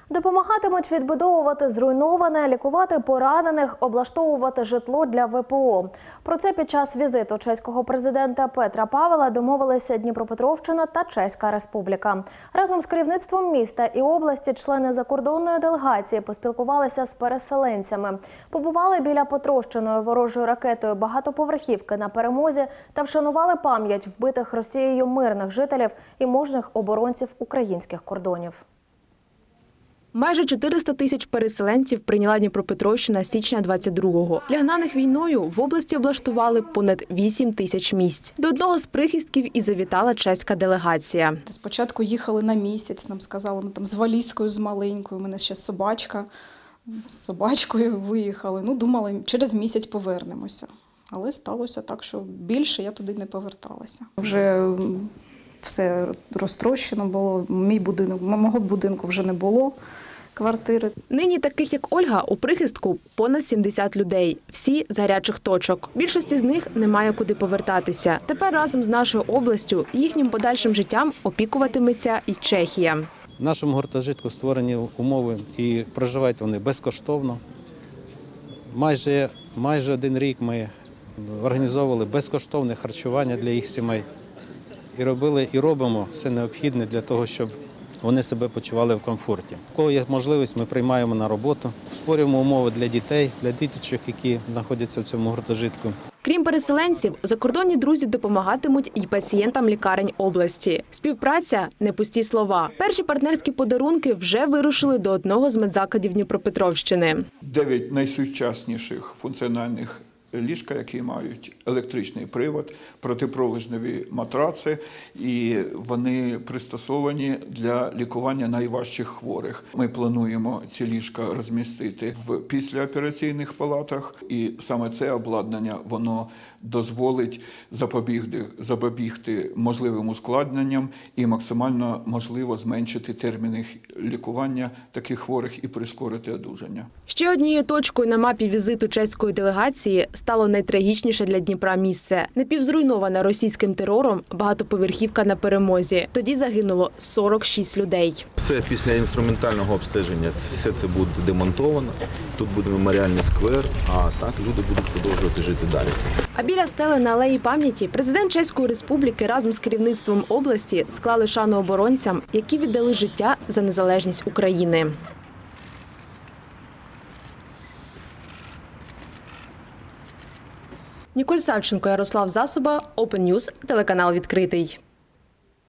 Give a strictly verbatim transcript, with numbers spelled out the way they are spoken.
Допомагатимуть відбудовувати зруйноване, лікувати поранених, облаштовувати житло для ве пе о. Про це під час візиту чеського президента Петра Павела домовилися Дніпропетровщина та Чеська Республіка. Разом з керівництвом міста і області члени закордонної делегації поспілкувалися з переселенцями. Побували біля потрощеної ворожою ракетою багатоповерхівки на Перемозі та вшанували пам'ять вбитих Росією мирних жителів і мужніх оборонців українських кордонів. Майже чотириста тисяч переселенців прийняла Дніпропетровщина з січня двадцять другого. Для гнаних війною в області облаштували понад вісім тисяч місць. До одного з прихистків і завітала чеська делегація. Спочатку їхали на місяць, нам сказали, ну, там, з валізкою, з маленькою, у мене ще собачка, з собачкою виїхали. Ну, думали, через місяць повернемося. Але сталося так, що більше я туди не поверталася. Вже все розтрощено було, мій будинок, мого будинку вже не було, квартири. Нині таких, як Ольга, у прихистку понад сімдесят людей. Всі з гарячих точок. Більшості з них немає куди повертатися. Тепер разом з нашою областю їхнім подальшим життям опікуватиметься і Чехія. В нашому гуртожитку створені умови і проживають вони безкоштовно. Майже, майже один рік ми організовували безкоштовне харчування для їх сімей. І робили, і робимо все необхідне для того, щоб вони себе почували в комфорті. У кого є можливість, ми приймаємо на роботу, створюємо умови для дітей, для діточок, які знаходяться в цьому гуртожитку. Крім переселенців, закордонні друзі допомагатимуть і пацієнтам лікарень області. Співпраця – не пусті слова. Перші партнерські подарунки вже вирушили до одного з медзакладів Дніпропетровщини. Дев'ять найсучасніших функціональних ліжка, які мають електричний привод, протипролежневі матраци, і вони пристосовані для лікування найважчих хворих. Ми плануємо ці ліжка розмістити в післяопераційних палатах, і саме це обладнання, воно дозволить запобігти, запобігти можливим ускладненням і максимально можливо зменшити терміни лікування таких хворих і прискорити одужання. Ще однією точкою на мапі візиту чеської делегації стало найтрагічніше для Дніпра місце. Напівзруйнована російським терором багатоповерхівка на Перемозі. Тоді загинуло сорок шість людей. Все після інструментального обстеження, все це буде демонтовано. Тут буде меморіальний сквер, а так люди будуть продовжувати жити далі. А біля стели на алеї пам'яті президент Чеської Республіки разом з керівництвом області склали шану оборонцям, які віддали життя за незалежність України. Ніколь Савченко, Ярослав Засоба, Open News, телеканал «Відкритий».